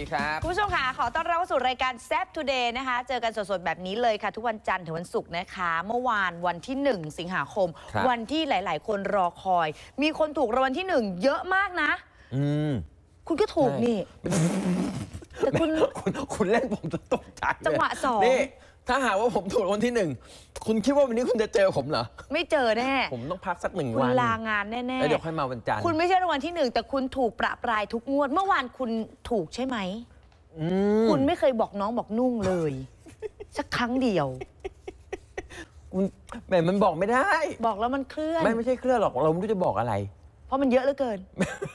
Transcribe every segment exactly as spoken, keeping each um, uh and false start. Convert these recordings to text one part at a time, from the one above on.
ดีครับคุณผู้ชมค่ะขอต้อนรับเข้าสู่รายการแซ่บทูเดย์นะคะเจอกันสดๆแบบนี้เลยค่ะทุกวันจันทร์ถึงวันศุกร์นะคะเมื่อวานวันที่หนึ่งสิงหาคมวันที่หลายๆคนรอคอยมีคนถูกรางวัลที่หนึ่งเยอะมากนะอืมคุณก็ถูกนี่แต่คุณคุณเล่นผมจะตกใจจังหวะสองนี่ถ้าหากว่าผมถูกรางวัลที่หนึ่งคุณคิดว่าวันนี้คุณจะเจอผมเหรอไม่เจอแน่ผมต้องพักสักหนึ่งวันคุณลางานแน่ๆแล้วเดี๋ยวค่อยมาวันจันทร์คุณไม่ใช่รางวัลที่หนึ่งแต่คุณถูกประปรายทุกงวดเมื่อวานคุณถูกใช่ไหมคุณไม่เคยบอกน้องบอกนุ่งเลยสักครั้งเดียวคุณแหมมันบอกไม่ได้บอกแล้วมันเคลื่อนไม่ไม่ใช่เคลื่อนหรอกเราไม่รู้จะบอกอะไรเพราะมันเยอะเหลือเกิน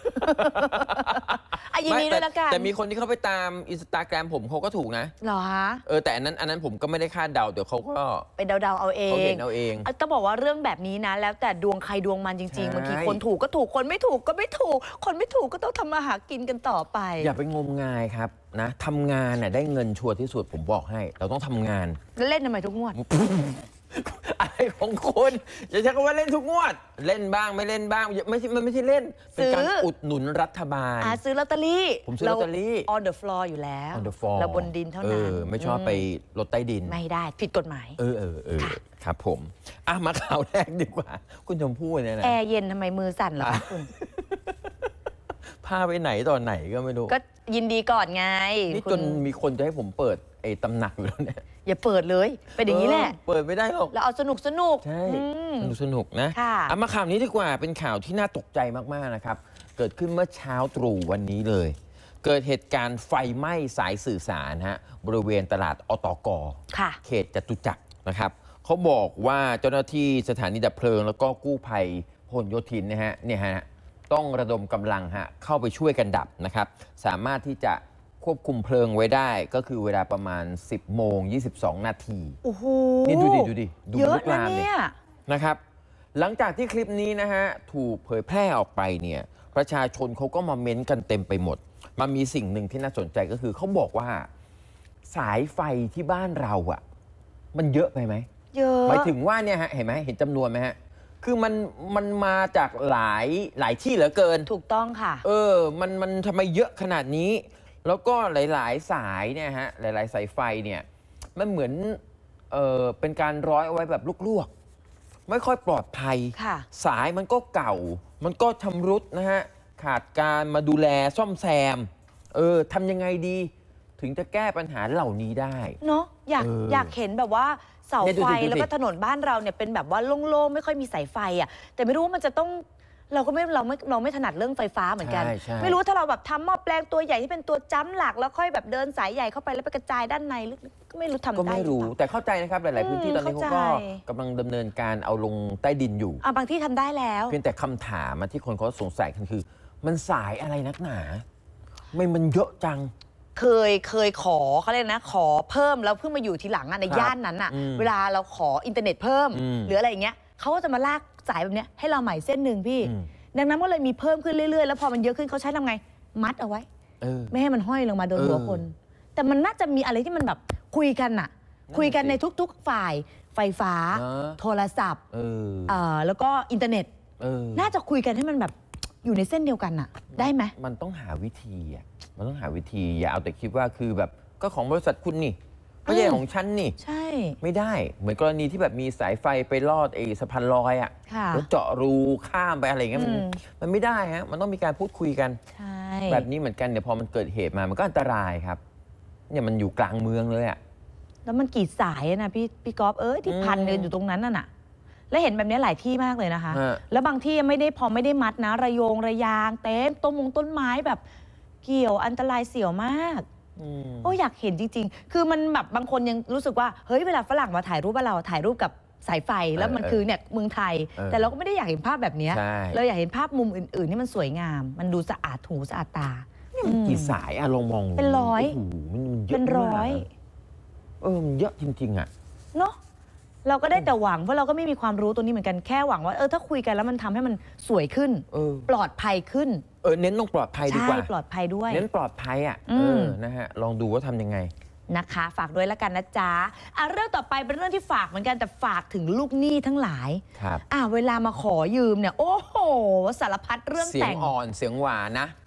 อายินดีด้วยละกันแต่มีคนที่เขาไปตามอินสตาแกรมผมเขาก็ถูกนะเหรอฮะเออแต่อันนั้นอันนั้นผมก็ไม่ได้คาดเดาเดี๋ยวเขาก็ไปเดาๆเอาเองเขาเห็นเอาเองต้องบอกว่าเรื่องแบบนี้นะแล้วแต่ดวงใครดวงมันจริงๆบางทีคนถูกก็ถูกคนไม่ถูกก็ไม่ถูกคนไม่ถูกก็ต้องทำมาหากินกันต่อไปอย่าไปงมงายครับนะทำงานน่ะได้เงินชัวร์ที่สุดผมบอกให้เราต้องทำงานแล้วเล่นทำไมทุกงวดอะไรของคุณอย่าใช้คำว่าเล่นทุกงวดเล่นบ้างไม่เล่นบ้างไม่ใช่มันไม่ใช่เล่นเป็นการอุดหนุนรัฐบาลอ่าซื้อลอตเตอรี่ผมซื้อลอตเตอรี่ on the floor อยู่แล้ว on the floor เราบนดินเท่านั้นไม่ชอบไปรถใต้ดินไม่ได้ผิดกฎหมายเออเออเออครับผมอ่ะมาข่าวแรกดีกว่าคุณชมพู่เนี่ยนะแอร์เย็นทำไมมือสั่นเหรอคุณพาไปไหนตอนไหนก็ไม่รู้ก็ยินดีก่อนไงนี่จนมีคนจะให้ผมเปิดไอ้ตำหนักอยู่แล้วเนี่ยอย่าเปิดเลยเป็นอย่างนี้แหละเปิดไม่ได้หรอกเราเอาสนุกสนุกใช่สนุกสนุกนะเอามาข่าวนี้ดีกว่าเป็นข่าวที่น่าตกใจมากๆนะครับเกิดขึ้นเมื่อเช้าตรู่วันนี้เลยเกิดเหตุการณ์ไฟไหม้สายสื่อสารฮะบริเวณตลาดอตก.เขตจตุจักรนะครับเขาบอกว่าเจ้าหน้าที่สถานีดับเพลิงแล้วก็กู้ภัยพหลโยธินนะฮะเนี่ยฮะต้องระดมกำลังฮะเข้าไปช่วยกันดับนะครับสามารถที่จะควบคุมเพลิงไว้ได้ก็คือเวลาประมาณ สิบโมงยี่สิบสองนาทีโอ้โหนี่ดูดิดูดิดูเยอะนะเนี่ยนะครับหลังจากที่คลิปนี้นะฮะถูกเผยแพร่ออกไปเนี่ยประชาชนเขาก็มาเม้นกันเต็มไปหมดมันมีสิ่งหนึ่งที่น่าสนใจก็คือเขาบอกว่าสายไฟที่บ้านเราอ่ะมันเยอะไปไหมเยอะหมายถึงว่าเนี่ยฮะเห็นไหมเห็นจำนวนไหมฮะคือมันมันมาจากหลายหลายที่เหลือเกินถูกต้องค่ะเออมันมันทำไมเยอะขนาดนี้แล้วก็หลายๆสายเนี่ยฮะหลายๆสายไฟเนี่ยมันเหมือนเออเป็นการร้อยเอาไว้แบบลวกๆไม่ค่อยปลอดภัยสายมันก็เก่ามันก็ชำรุดนะฮะขาดการมาดูแลซ่อมแซมเออทำยังไงดีถึงจะแก้ปัญหาเหล่านี้ได้เนาะอยากอยากเห็นแบบว่าเสาไฟแล้วก็ถนนบ้านเราเนี่ยเป็นแบบว่าโล่งๆไม่ค่อยมีสายไฟอ่ะแต่ไม่รู้ว่ามันจะต้องเราก็ไม่เราไม่เราไม่ถนัดเรื่องไฟฟ้าเหมือนกันไม่รู้ถ้าเราแบบทำหม้อแปลงตัวใหญ่ที่เป็นตัวจ้ำหลักแล้วค่อยแบบเดินสายใหญ่เข้าไปแล้วไปกระจายด้านในก็ไม่รู้ทำได้ก็ไม่รู้แต่เข้าใจนะครับหลายๆพื้นที่ตอนนี้เขาก็กำลังดำเนินการเอาลงใต้ดินอยู่อ่ะบางที่ทำได้แล้วเพียงแต่คำถามที่คนเขาสงสัยกันคือมันสายอะไรนักหนาไม่มันเยอะจังเคยเคยขอเขาเรียกนะขอเพิ่มแล้วเพิ่งมาอยู่ทีหลังในย่านนั้นอ่ะเวลาเราขออินเทอร์เน็ตเพิ่มหรืออะไรอย่างเงี้ยเขาก็จะมาลากสายแบบนี้ให้เราใหม่เส้นหนึ่งพี่ดังนั้นก็เลยมีเพิ่มขึ้นเรื่อยๆแล้วพอมันเยอะขึ้นเขาใช้ทำไงมัดเอาไว้ไม่ให้มันห้อยลงมาโดนหัวคนแต่มันน่าจะมีอะไรที่มันแบบคุยกันอะคุยกันในทุกๆฝ่ายไฟฟ้าโทรศัพท์แล้วก็อินเทอร์เน็ตน่าจะคุยกันให้มันแบบอยู่ในเส้นเดียวกันอะได้ไหมมันต้องหาวิธีอะมันต้องหาวิธีอย่าเอาแต่คิดว่าคือแบบก็ของบริษัทคุณนี่ไม่ใช่ของฉันนี่ใช่ไม่ได้เหมือนกรณีที่แบบมีสายไฟไปลอดไอ้สะพานลอยอ่ะแล้วเจาะรูข้ามไปอะไรอย่างเงี้ยมันมันไม่ได้ฮะมันต้องมีการพูดคุยกันแบบนี้เหมือนกันเนี่ยพอมันเกิดเหตุมามันก็อันตรายครับเนี่ยมันอยู่กลางเมืองเลยอ่ะแล้วมันกี่สายนะพี่พี่ก๊อฟเอ้ยที่พันเดินอยู่ตรงนั้นน่ะแล้วเห็นแบบนี้หลายที่มากเลยนะคะแล้วบางที่ไม่ได้พอไม่ได้มัดนะระโยงระยางเต็มต้นมงต้นไม้แบบเกี่ยวอันตรายเสี่ยวมากโอ้อยากเห็นจริงๆคือมันแบบบางคนยังรู้สึกว่าเฮ้ยเวลาฝรั่งมาถ่ายรูปว่าเราถ่ายรูปกับสายไฟแล้วมันคือเนี่ยเมืองไทยแต่เราก็ไม่ได้อยากเห็นภาพแบบนี้เราอยากเห็นภาพมุมอื่นๆที่มันสวยงามมันดูสะอาดหูสะอาดตากี่สายอะลองมองเป็นร้อยเป็นร้อยเออมันเยอะจริงๆอะเนาะเราก็ได้แต่หวังเพราะเราก็ไม่มีความรู้ตัวนี้เหมือนกันแค่หวังว่าเออถ้าคุยกันแล้วมันทำให้มันสวยขึ้นปลอดภัยขึ้นเออเน้นต้องปลอดภัยดีกว่าใช่ปลอดภัยด้วยเน้นปลอดภัยอ่ะเออนะฮะลองดูว่าทำยังไงนะคะฝากด้วยแล้วกันนะจ๊ะอ่ะเรื่องต่อไปเป็นเรื่องที่ฝากเหมือนกันแต่ฝากถึงลูกหนี้ทั้งหลายครับอ่ะเวลามาขอยืมเนี่ยโอ้โหสารพัดเรื่องแต่งเสียงอ่อนเสียงหวานนะลำบ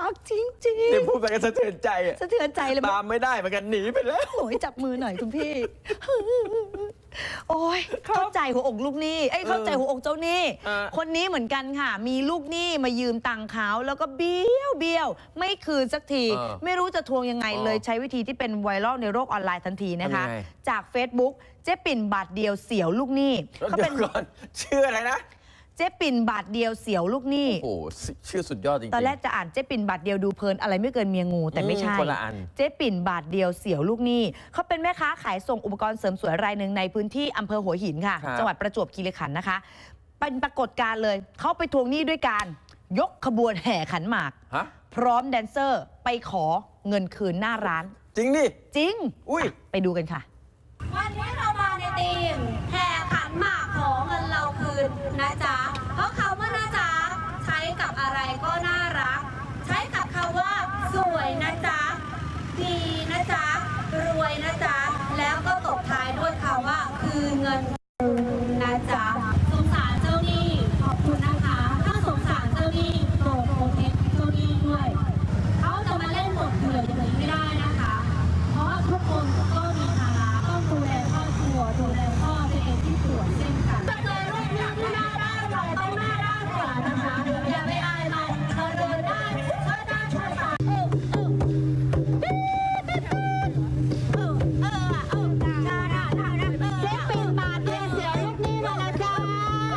ากจริงจริงที่พูดไปก็สะเทือนใจอะสะเทือนใจเลยตามไม่ได้เหมือนกันหนีไปแล้วโอ้ยจับมือหน่อยคุณพี่ โอ้ยเข้าใจหัวอกลูกหนี้ไอ้ยเข้าใจหัวอกเจ้าหนี้อ่าคนนี้เหมือนกันค่ะ มีลูกหนี้มายืมตังค์เขาแล้วก็เบี้ยวเบี้ยวไม่คืนสักที ไม่รู้จะทวงยังไงเลยใช้วิธีที่เป็นไวรัลในโลกออนไลน์ทันทีนะคะ จาก Facebook เจ๊ปิ่นบาทเดียวเสียวลูกหนี้เขาเป็นก่อนชื่ออะไรนะเจ๊ปิ่นบาทเดียวเสียวลูกหนี้โอ้โหชื่อสุดยอดจริงๆตอนแรกจะอ่านเจ๊ปิ่นบาทเดียวดูเพลินอะไรไม่เกินเมียงูแต่ไม่ใช่คนละอันเจ๊ปิ่นบาทเดียวเสียวลูกหนี้เขาเป็นแม่ค้าขายส่งอุปกรณ์เสริมสวยรายหนึ่งในพื้นที่อำเภอหัวหินค่ะ จังหวัดประจวบคีรีขันธ์นะคะ เป็นปรากฏการณ์เลยเขาไปทวงหนี้ด้วยการยกขบวนแห่ขันหมากฮะพร้อมแดนเซอร์ไปขอเงินคืนหน้าร้านจริงดิจริงอุ้ยไปดูกันค่ะวันนี้เรามาในทีมแห่ขันหมากขอเงินเราคืนนะจ๊ะ เพราะคำว่านะจ๊ะใช้กับอะไรก็น่ารัก ใช้กับคำว่าสวยนะจ๊ะ ดีนะจ๊ะ รวยนะจ๊ะ แล้วก็ตบท้ายด้วยคำว่าคืนเงินนะจ๊ะ สงสารเจ้าหนี้ขอบคุณนะคะ ถ้าสงสารเจ้าหนี้โปรดโปรเทคเจ้าหนี้ด้วย เขาจะมาเล่นบทเถื่อนอย่างนี้ไม่ได้นะคะ เพราะว่าทุกคนก็มีภาระต้องดูแลครอบครัวดูแลพ่อตัวเองที่ป่วยเช่นกันจะเจอรูปนี้ที่หน้าด้านเราต้องหน้าด้านกว่านะคะ อย่าไปอายมันเธอเดินได้ช่วยได้ช่วยตายเออเออเออเออเออได้ได้ได้ได้เจ๊ปิ่นบาทเดียวเสียลูกหนี้มาแล้วจ้า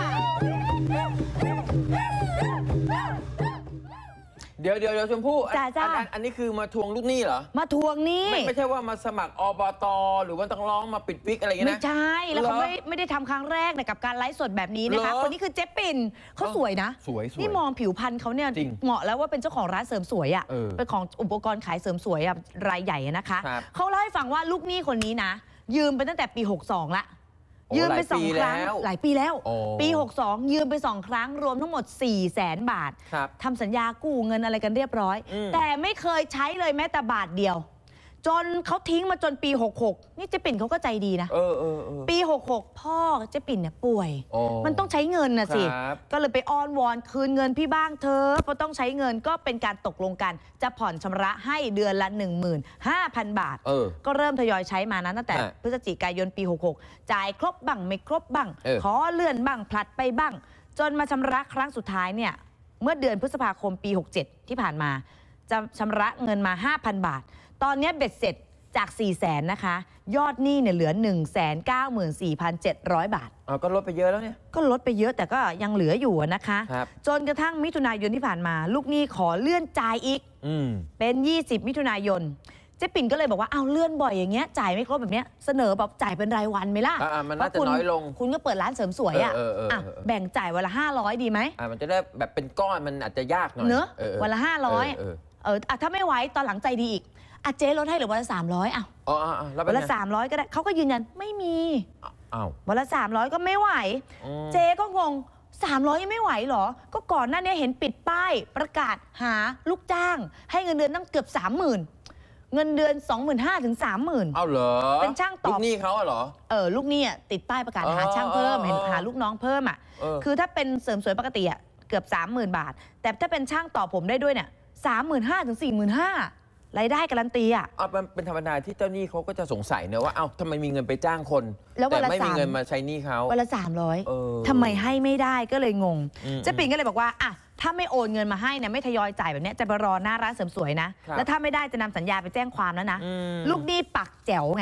เดี๋ยวเดี๋ยวเดี๋ยวชมพู่จ้าจ้าอันอันอันนี้คือมาทวงลูกหนี้เหรอมาทวงหนี้ไม่ไม่ใช่ว่ามาสมัครอบตหรือว่าต้องร้องมาปิดวิกอะไรอย่างเงี้ยไม่นะใช่ แล้วเขาเหรอไม่ไม่ได้ทำครั้งแรกนะกับการไลฟ์สดแบบนี้นะคะเหรอคนนี้คือเจ๊ปิ่นเขาสวยนะสวยสวยนี่มองผิวพรรณเขาเนี่ยจริงเหมาะแล้วว่าเป็นเจ้าของร้านเสริมสวยอ่ะเออเป็นของอุปกรณ์ขายเสริมสวยอะรายใหญ่อะนะคะครับเขาเล่าให้ฟังว่าลูกหนี้คนนี้นะ ยืมไปตั้งแต่ปี หกสอง ละโอ้ยืมไปหลายสองปีครั้งแล้วหลายปีแล้วโอ้ปี หกสอง ยืมไปสองครั้งรวมทั้งหมด สี่แสน บาทครับทำสัญญากู้เงินอะไรกันเรียบร้อยอืมแต่ไม่เคยใช้เลยแม้แต่บาทเดียว จนเขาทิ้งมาจนปี หกหก นี่เจ๊ปิ่นเขาก็ใจดีนะเออเออเออปี หกหก พ่อเจ๊ปิ่นเนี่ยป่วยโอ้มันต้องใช้เงินนะสิครับก็เลยไปอ้อนวอนคืนเงินพี่บ้างเธอะเพราะต้องใช้เงินก็เป็นการตกลงกัน จะผ่อนชำระให้เดือนละ หนึ่งหมื่นห้าพัน บาทเออก็เริ่มทยอยใช้มานะตั้งแต่ฮะพฤศจิกายนปี หกหก จ่ายครบบ้างไม่ครบบ้างเออขอเลื่อนบ้างผลัดไปบ้าง จนมาชำระครั้งสุดท้ายเนี่ยเมื่อเดือนพฤษภาคมปี หกเจ็ด ที่ผ่านมา จะชำระเงินมา ห้าพัน บาท ตอนนี้เบ็ดเสร็จจาก สี่แสน นะคะ ยอดหนี้เนี่ยเหลือ หนึ่งแสนเก้าหมื่นสี่พันเจ็ดร้อย บาทเอาก็ลดไปเยอะแล้วเนี่ยก็ลดไปเยอะแต่ก็ยังเหลืออยู่อะนะคะครับจนกระทั่งมิถุนายนที่ผ่านมา ลูกหนี้ขอเลื่อนจ่ายอีกอืมเป็น ยี่สิบ มิถุนายน เจ๊ปิ่นก็เลยบอกว่าเอาเลื่อนบ่อยอย่างเงี้ยจ่ายไม่ครบแบบเนี้ยเสนอแบบจ่ายเป็นรายวันไหมล่ะอ่าๆมันน่าจะเพรคุณน้อยลงคุณก็เปิดร้านเสริมสวยอ่ะเออเออเอออ่ะแบ่งจ่ายวันละห้าร้อยดีไหมอ่ามันจะได้แบบเป็นก้อนมันอาจจะยากหน่อยเนอะออเออวันละห้าร้อยเออเอออ่ะถ้าไม่ไหวตอนหลังใจดีอีกอ่ะเจ๊ลดให้เหลือวันละสามร้อยอ่ะอ๋ออ๋ออ๋อแล้วเป็วัน นละไงสามร้อยก็ได้เขาก็ยืนยันไม่มีอ้าววันละสามร้อยก็ไม่ไหวอืมเจ๊ก็งงสามร้อยยังไม่ไหวเหรอ ก็ก่อนหน้านี้เห็นปิดป้ายประกาศหาลูกจ้าง ให้เงินเดือนตั้งเกือบ สามหมื่น เงินเดือน สองหมื่นห้าพัน ถึง สามหมื่นเอาเหรอเป็นช่างตอบลูกหนี้เขาอะเหรอเออลูกหนี้อ่ะติดป้ายประกาศอ๋อหาช่างเพิ่มอ๋อเห็นอ๋อหาลูกน้องเพิ่มอ่ะเออคือถ้าเป็นเสริมสวยปกติอ่ะเกือบ สามหมื่น บาท แต่ถ้าเป็นช่างต่อผมได้ด้วยเนี่ย สามหมื่นห้าพัน ถึง สี่หมื่นห้าพัน รายได้การันตีอ่ะเอามันเป็นธรรมดาที่เจ้าหนี้เขาก็จะสงสัยเนอะว่าเอ้าทำไมมีเงินไปจ้างคนแล้ววัแต่นละไม่มีสามเงินมาใช้หนี้เขาวันละสามร้อยเออทำไมให้ไม่ได้ก็เลยงงอืมเจ๊ปิ่นก็เลยบอกว่าอ่ะถ้าไม่โอนเงินมาให้เนี่ยไม่ทยอยจ่ายแบบเนี้ยจะไปรอหน้าร้านเสริมสวยนะครับแล้วถ้าไม่ได้จะนำสัญญาไปแจ้งความแล้วนะอืมลูกหนี้ปักแจ๋วไง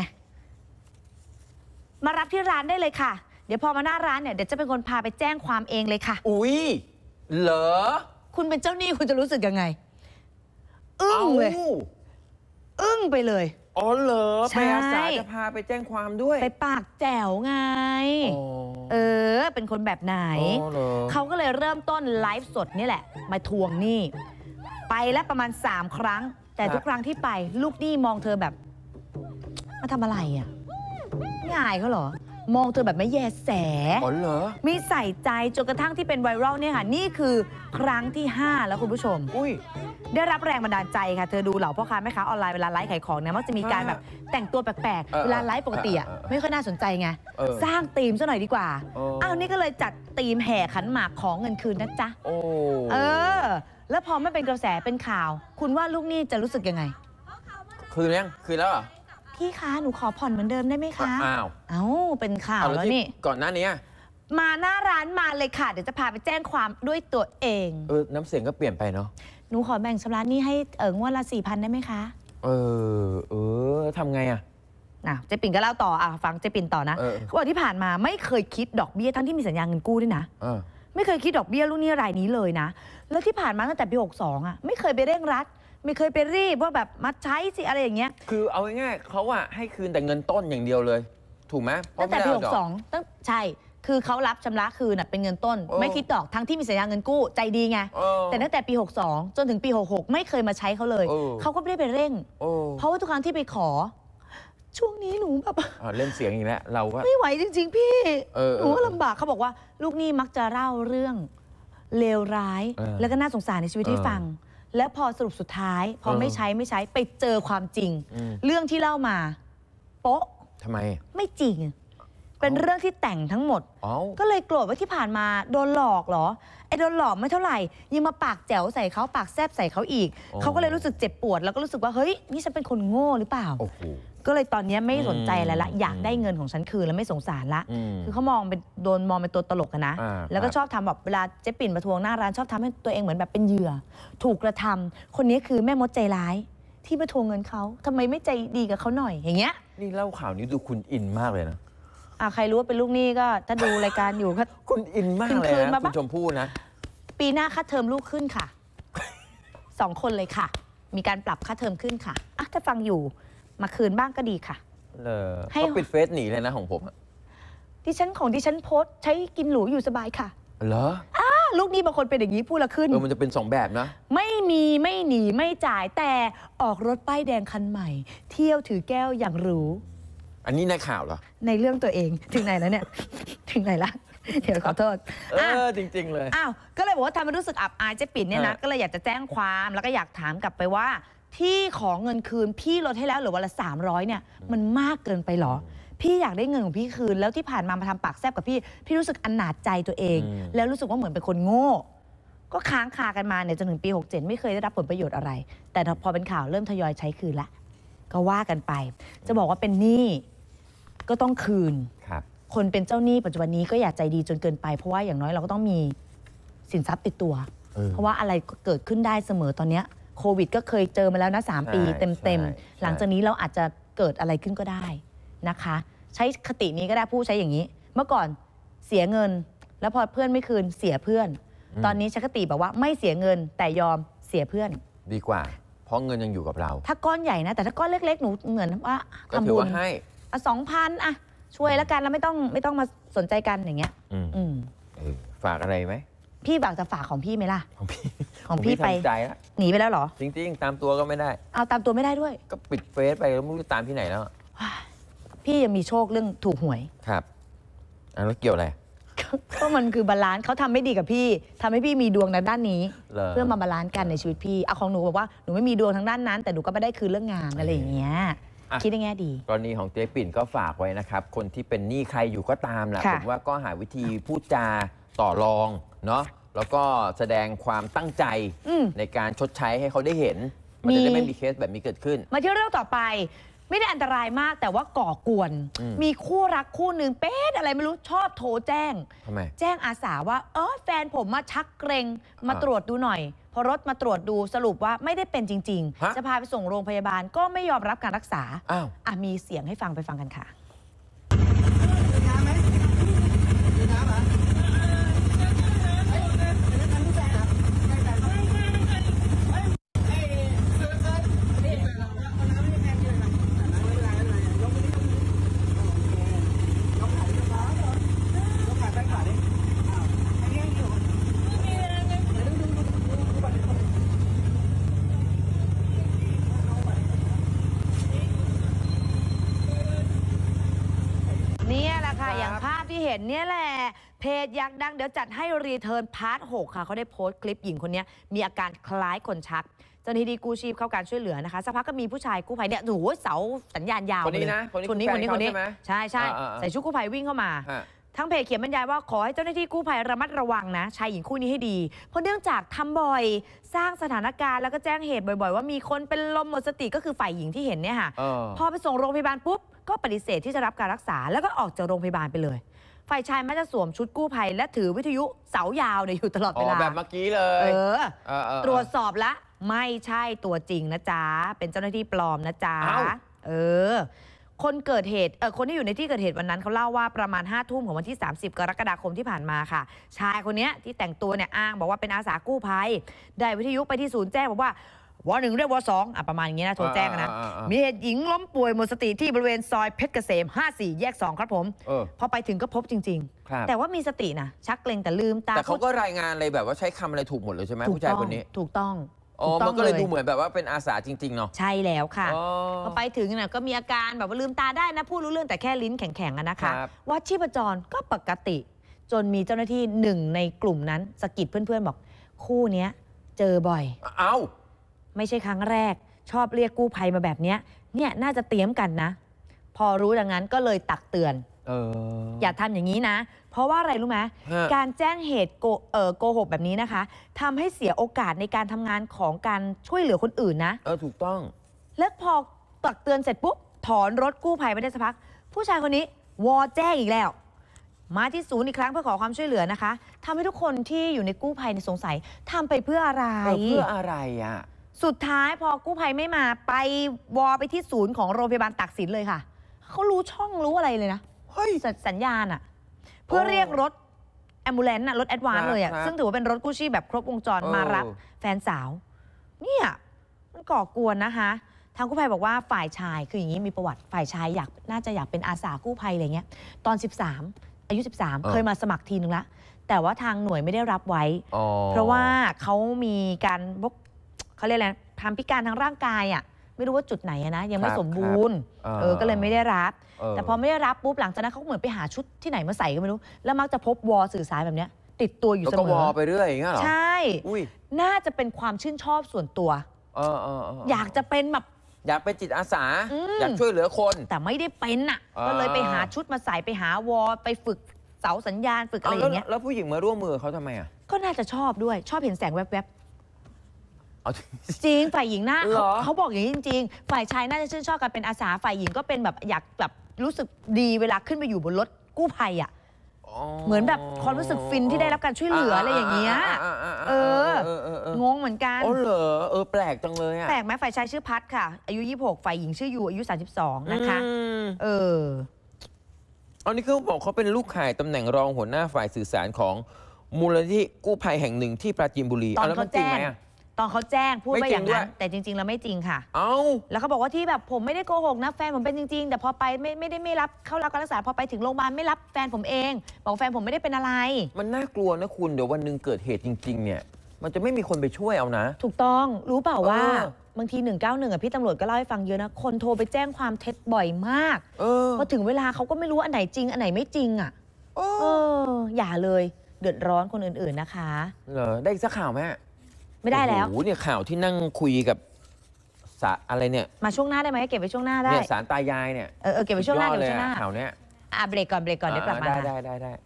มารับที่ร้านได้เลยค่ะ เดี๋ยวพอมาหน้าร้านเนี่ยเดี๋ยวจะเป็นคนพาไปแจ้งความเองเลยค่ะอุ้ยเหรอคุณเป็นเจ้าหนี้คุณจะรู้สึกยังไง อึ้งเลยอ้าอึ้งไปเลยอ๋อเหรอใช่ไปอาสาจะพาไปแจ้งความด้วยไปปากแจ๋วไงอ๋อเออ เป็นคนแบบไหนอ๋อเหรอเขาก็เลยเริ่มต้นไลฟ์สดนี่แหละ มาทวงหนี้ ไปแล้วประมาณ สาม ครั้ง แต่ทุกครั้งที่ไป ลูกหนี้มองเธอแบบ มาทำอะไรอ่ะง่ายเขาเหรอ มองเธอแบบไม่แยแสอ๋อเหรอไม่ใส่ใจจนกระทั่งที่เป็นไวรัลเนี่ยค่ะ นี่คือครั้งที่ ห้า แล้วคุณผู้ชมอุ้ยได้รับแรงบันดาลใจค่ะเธอดูเหล่าพ่อค้าแม่ค้าออนไลน์เวลาไลฟ์ขายของเนี่ยมักจะมีการแบบแต่งตัวแปลกๆเวลาไลฟ์ปกติอ่ะไม่ค่อยน่าสนใจไงสร้างธีมซะหน่อยดีกว่าอ้าวนี่ก็เลยจัดธีมแห่ขันหมากของเงินคืนนะจ๊ะเออแล้วพอไม่เป็นกระแสเป็นข่าวคุณว่าลูกหนี้จะรู้สึกยังไงคืนยังคืนแล้วเหรอพี่คะหนูขอผ่อนเหมือนเดิมได้ไหมคะอ้าวเอ้าเป็นข่าวแล้วนี่ก่อนหน้านี้มาหน้าร้านมาเลยค่ะเดี๋ยวจะพาไปแจ้งความด้วยตัวเองเออน้ำเสียงก็เปลี่ยนไปเนาะหนูขอแบ่งชำระหนี้ให้เอองวดละสี่พันได้ไหมคะเออเออทำไงอ่ะน่ะเจ๊ปิ่นก็เล่าต่ออ่ะฟังเจ๊ปิ่นต่อนะเขาบอกที่ผ่านมาไม่เคยคิดดอกเบี้ยทั้งที่มีสัญญาเงินกู้ด้วยนะไม่เคยคิดดอกเบี้ยลูกหนี้รายนี้เลยนะแล้วที่ผ่านมาตั้งแต่ปีหกสองอ่ะไม่เคยไปเร่งรัดไม่เคยไปรีบว่าแบบมาใช้สิอะไรอย่างเงี้ยคือเอาง่ายๆเขาอะให้คืนแต่เงินต้นอย่างเดียวเลยถูกไหมตั้งแต่ปีหกสองตั้งใช่คือเขารับชำระคืนเป็นเงินต้นไม่คิดดอกทั้งที่มีสัญญาเงินกู้ใจดีไงแต่ตั้งแต่ปีหกสองจนถึงปีหกหกไม่เคยมาใช้เขาเลยเขาก็ไม่ได้ไปเร่งเพราะว่าทุกครั้งที่ไปขอช่วงนี้หนูแบบเล่นเสียงอีกแล้วเราก็ไม่ไหวจริงๆพี่หนูก็ลำบากเขาบอกว่าลูกหนี้มักจะเล่าเรื่องเลวร้ายแล้วก็น่าสงสารในชีวิตให้ฟังและพอสรุปสุดท้ายพอไม่ใช้ไม่ใช้ไปเจอความจริงเรื่องที่เล่ามาโป๊ะทำไมไม่จริงเป็นเรื่องที่แต่งทั้งหมดก็เลยโกรธว่าที่ผ่านมาโดนหลอกเหรอไอ้โดนหลอกไม่เท่าไหร่ยังมาปากแจ๋วใส่เขาปากแซบใส่เขาอีกเขาก็เลยรู้สึกเจ็บปวดแล้วก็รู้สึกว่าเฮ้ยนี่ฉันเป็นคนโง่หรือเปล่าก็เลยตอนนี้ไม่สนใจแล้วละอยากได้เงินของฉันคืนแล้วไม่สงสารละคือเขามองเป็นโดนมองเป็นตัวตลกนะแล้วก็ชอบทำแบบเวลาเจ๊ปิ่นมาทวงหน้าร้านชอบทำให้ตัวเองเหมือนแบบเป็นเหยื่อถูกกระทำคนนี้คือแม่มดใจร้ายที่มาทวงเงินเขาทำไมไม่ใจดีกับเขาหน่อยอย่างเงี้ยนี่เล่าข่าวนี้ดูคุณอินมากเลยนะอ่าใครรู้ว่าเป็นลูกหนี้ก็ถ้าดูรายการอยู่ก็คุณอินมากเลยนะคุณชมพู่นะปีหน้าค่าเทอมลูกขึ้นค่ะสองคนเลยค่ะมีการปรับค่าเทอมขึ้นค่ะอ่ะถ้าฟังอยู่มาคืนบ้างก็ดีค่ะเลยให้ปิดเฟซหนีเลยนะของผมดิฉันของดิฉันโพสใช้กินหรูอยู่สบายค่ะเหรออ่าลูกหนี้บางคนเป็นอย่างนี้พูดละขึ้นเออมันจะเป็นสองแบบนะไม่มีไม่หนีไม่จ่ายแต่ออกรถป้ายแดงคันใหม่เที่ยวถือแก้วอย่างหรูอันนี้ในข่าวเหรอในเรื่องตัวเองถึงไหนแล้วเนี่ยถึงไหนละเดี๋ยวขอโทษเออจริงๆเลยอ้าวก็เลยบอกว่าทำให้รู้สึกอับอายเจ๊ปิ่นเนี่ยนะก็เลยอยากจะแจ้งความแล้วก็อยากถามกลับไปว่าที่ขอเงินคืนพี่ลดให้แล้วหรือวันละสามร้อยเนี่ยมันมากเกินไปหรอพี่อยากได้เงินของพี่คืนแล้วที่ผ่านมามาทำปากแซบกับพี่พี่รู้สึกอนาจใจตัวเองแล้วรู้สึกว่าเหมือนเป็นคนโง่ก็ค้างคากันมาเนี่ยจนถึงปีหกเจ็ดไม่เคยได้รับผลประโยชน์อะไรแต่พอเป็นข่าวเริ่มทยอยใช้คืนละก็ว่ากันไปจะบอกว่าเป็นหนี้ก็ต้องคืนครับคนเป็นเจ้าหนี้ปัจจุบันนี้ก็อย่าใจดีจนเกินไปเพราะว่าอย่างน้อยเราก็ต้องมีสินทรัพย์ติดตัวเพราะว่าอะไรก็เกิดขึ้นได้เสมอตอนนี้โควิดก็เคยเจอมาแล้วนะสามปีเต็มๆหลังจากนี้เราอาจจะเกิดอะไรขึ้นก็ได้นะคะใช้คตินี้ก็ได้ผู้ใช้อย่างนี้เมื่อก่อนเสียเงินแล้วพอเพื่อนไม่คืนเสียเพื่อนตอนนี้ใช้คติแบบว่าไม่เสียเงินแต่ยอมเสียเพื่อนดีกว่าเพราะเงินยังอยู่กับเราถ้าก้อนใหญ่นะแต่ถ้าก้อนเล็กๆหนูเหมือนว่าทำบุญให้อ่ะสองพันอ่ะช่วยแล้วกันแล้วไม่ต้องไม่ต้องมาสนใจกันอย่างเงี้ยอืมฝากอะไรไหมพี่ฝากจะฝากของพี่ไหมล่ะของพี่ของพี่ไปใจแล้วหนีไปแล้วเหรอจริงๆตามตัวก็ไม่ได้เอาตามตัวไม่ได้ด้วยก็ปิดเฟซไปแล้วไม่รู้ตามที่ไหนแล้วพี่ยังมีโชคเรื่องถูกหวยครับอันนั้นเกี่ยวอะไรก็มันคือบาลานซ์เขาทำไม่ดีกับพี่ทำให้พี่มีดวงในด้านนี้เพื่อมาบาลานซ์กันในชีวิตพี่เอาของหนูบอกว่าหนูไม่มีดวงทางด้านนั้นแต่หนูก็ไม่ได้คืนเรื่องงานอะไรอย่างเงี้ยคิดในแง่ดีกรณีของเจ๊ปิ่นก็ฝากไว้นะครับคนที่เป็นหนี้ใครอยู่ก็ตามแหละผมว่าก็หาวิธีพูดจาต่อรองเนาะแล้วก็แสดงความตั้งใจในการชดใช้ให้เขาได้เห็นมันจะได้ไม่มีเคสแบบนี้เกิดขึ้นมาที่เรื่องต่อไปไม่ได้อันตรายมากแต่ว่าก่อกวนมีคู่รักคู่หนึ่งเป็นอะไรไม่รู้ชอบโทรแจ้งทำไมแจ้งอาสาว่าเออแฟนผมมาชักเกรงมาตรวจดูหน่อยพอรถมาตรวจดูสรุปว่าไม่ได้เป็นจริงๆจะพาไปส่งโรงพยาบาลก็ไม่ยอมรับการรักษาอ้าวอ่ะมีเสียงให้ฟังไปฟังกันค่ะอย่างภาพที่เห็นเนี่ยแหละเพจอยากดังเดี๋ยวจัดให้รีเทิร์นพาร์ทหกค่ะเขาได้โพสต์คลิปหญิงคนนี้มีอาการคล้ายคนชักเจ้าหน้าที่กู้ชีพเข้าการช่วยเหลือนะคะสักพักก็มีผู้ชายกู้ภัยเนี่ยโอ้โหเสาสัญญาณยาวคนนี้นะคนนี้คนนี้คนนี้ใช่ใช่ใส่ชุดกู้ภัยวิ่งเข้ามาทั้งเพจเขียนบรรยายว่าขอให้เจ้าหน้าที่กู้ภัยระมัดระวังนะชายหญิงคู่นี้ให้ดีเพราะเนื่องจากทำบ่อยสร้างสถานการณ์แล้วก็แจ้งเหตุบ่อยๆว่ามีคนเป็นลมหมดสติก็คือฝ่ายหญิงที่เห็นเนี่ยค่ะพอไปส่งโรงพยาบาลปุ๊บก็ปฏิเสธที่จะรับการรักษาแล้วก็ออกจากโรงพยาบาลไปเลยฝ่ายชายมักจะสวมชุดกู้ภัยและถือวิทยุเสายาวเนี่ยอยู่ตลอดเวลาแบบเมื่อกี้เลยเออตรวจสอบละไม่ใช่ตัวจริงนะจ๊ะเป็นเจ้าหน้าที่ปลอมนะจ๊ะเออคนเกิดเหตุเออคนที่อยู่ในที่เกิดเหตุวันนั้นเขาเล่าว่าประมาณห้าทุ่มของวันที่สามสิบกรกฎาคมที่ผ่านมาค่ะชายคนนี้ที่แต่งตัวเนี่ยอ้างบอกว่าเป็นอาสากู้ภัยได้วิทยุไปที่ศูนย์แจ้งบอกว่าวอหนึ่งเรียกวอสองอ่ะประมาณอย่างนี้นะโทรแจ้งนะมีเหตุหญิงล้มป่วยหมดสติที่บริเวณซอยเพชรเกษมห้าสี่แยกสองครับผมพอไปถึงก็พบจริงๆแต่ว่ามีสตินะชักเกร็งแต่ลืมตาแต่เขาก็รายงานอะไรแบบว่าใช้คำอะไรถูกหมดเลยใช่ไหมผู้ชายคนนี้ถูกต้องอ๋อมันก็เลยดูเหมือนแบบว่าเป็นอาสาจริงๆเนาะใช่แล้วค่ะพอไปถึงน่ะก็มีอาการแบบว่าลืมตาได้นะพูดรู้เรื่องแต่แค่ลิ้นแข็งๆนะคะวัดชีพจรก็ปกติจนมีเจ้าหน้าที่หนึ่งในกลุ่มนั้นสะกิดเพื่อนๆบอกคู่นี้เจอบ่อยเอ้าไม่ใช่ครั้งแรกชอบเรียกกู้ภัยมาแบบนี้เนี่ยน่าจะเตรียมกันนะพอรู้ดังนั้นก็เลยตักเตือนเอออย่าทำอย่างนี้นะเพราะว่าอะไรรู้ไหมการแจ้งเหตุโกเอ่อโกหกแบบนี้นะคะทำให้เสียโอกาสในการทำงานของการช่วยเหลือคนอื่นนะเออถูกต้องแล้วพอตักเตือนเสร็จปุ๊บถอนรถกู้ภัยไปได้สักพักผู้ชายคนนี้วอแจ้งอีกแล้วมาที่ศูนย์อีกครั้งเพื่อขอความช่วยเหลือนะคะทำให้ทุกคนที่อยู่ในกู้ภัยสงสัยทำไปเพื่ออะไรเพื่ออะไรอ่ะสุดท้ายพอกู้ภัยไม่มาไปวอไปที่ศูนย์ของโรงพยาบาลตักสินเลยค่ะเขารู้ช่องรู้อะไรเลยนะเฮ้ยสัญญาณอ่ะเพื่อเรียกรถแอมบูเลนต์น่ะรถแอดวานซ์เลยอ่ะซึ่งถือว่าเป็นรถกู้ชีพแบบครบวงจรมารับแฟนสาวเนี่ยมันก่อกวนนะคะทางกู้ภัยบอกว่าฝ่ายชายคืออย่างนี้มีประวัติฝ่ายชายอยากน่าจะอยากเป็นอาสากู้ภัยอะไรเงี้ยตอนสิบสามอายุสิบสามเคยมาสมัครทีนึงละแต่ว่าทางหน่วยไม่ได้รับไว้เพราะว่าเขามีการบกเขาเรียกอะไรทำพิการทางร่างกายอ่ะไม่รู้ว่าจุดไหนนะยังไม่สมบูรณ์เออก็เลยไม่ได้รับแต่พอไม่ได้รับปุ๊บหลังจากนั้นเขาเหมือนไปหาชุดที่ไหนมาใส่ก็ไม่รู้แล้วมักจะพบวอสื่อสารแบบนี้ติดตัวอยู่เสมอแล้วก็วอไปเรื่อยอย่างเงี้ยหรอใช่น่าจะเป็นความชื่นชอบส่วนตัวอยากจะเป็นแบบอยากเป็นจิตอาสาอยากช่วยเหลือคนแต่ไม่ได้เป็นอ่ะก็เลยไปหาชุดมาใส่ไปหาวอไปฝึกเสาสัญญาณฝึกอะไรอย่างเงี้ยแล้วผู้หญิงมาร่วมมือเขาทำไมอ่ะก็น่าจะชอบด้วยชอบเห็นแสงแวบจริงฝ่ายหญิงน่าเขาบอกอย่างนี้จริงๆฝ่ายชายน่าจะชื่นชอบกันเป็นอาสาฝ่ายหญิงก็เป็นแบบอยากแบบรู้สึกดีเวลาขึ้นไปอยู่บนรถกู้ภัยอ่ะเหมือนแบบความรู้สึกฟินที่ได้รับการช่วยเหลืออะไรอย่างเงี้ยเอองงเหมือนกันอ๋อเหรอเออแปลกจังเลยอ่ะแปลกไหมฝ่ายชายชื่อพัดค่ะอายุยี่สิบหกฝ่ายหญิงชื่อยูอายุสามสิบสองนะคะเอออันนี้เขาบอกเขาเป็นลูกข่ายตำแหน่งรองหัวหน้าฝ่ายสื่อสารของมูลนิธิกู้ภัยแห่งหนึ่งที่ปราจีนบุรีตอนเขาแจ้งตอนเขาแจ้งพูดไปอย่างนั้นแต่จริงๆแล้วไม่จริงค่ะเอาแล้วเขาบอกว่าที่แบบผมไม่ได้โกหกนะแฟนผมเป็นจริงๆแต่พอไปไม่ไม่ได้ไม่รับเข้ารับการรักษาพอไปถึงโรงพยาบาลไม่รับแฟนผมเองบอกแฟนผมไม่ได้เป็นอะไรมันน่ากลัวนะคุณเดี๋ยววันหนึ่งเกิดเหตุจริงๆเนี่ยมันจะไม่มีคนไปช่วยเอานะถูกต้องรู้เปล่าว่าบางทีหนึ่งเก้าหนึ่งอ่ะพี่ตำรวจก็เล่าให้ฟังเยอะนะคนโทรไปแจ้งความเท็จบ่อยมากพอถึงเวลาเขาก็ไม่รู้อันไหนจริงอันไหนไม่จริงอ่ะเอออย่าเลยเดือดร้อนคนอื่นๆนะคะเหรอได้สักข่าวไหมไม่ได้แล้วโอ้โหเนี่ยข่าวที่นั่งคุยกับสาอะไรเนี่ยมาช่วงหน้าได้ไหมเก็บไว้ช่วงหน้าได้เนี่ยสารตายายเนี่ยเออเก็บไว้ช่วงหน้าเก็บไว้ช่วงหน้าข่าวเนี้ยอ่ะเบรกก่อนเบรกก่อนเดี๋ยวกลับมาได้ได้ได้ได้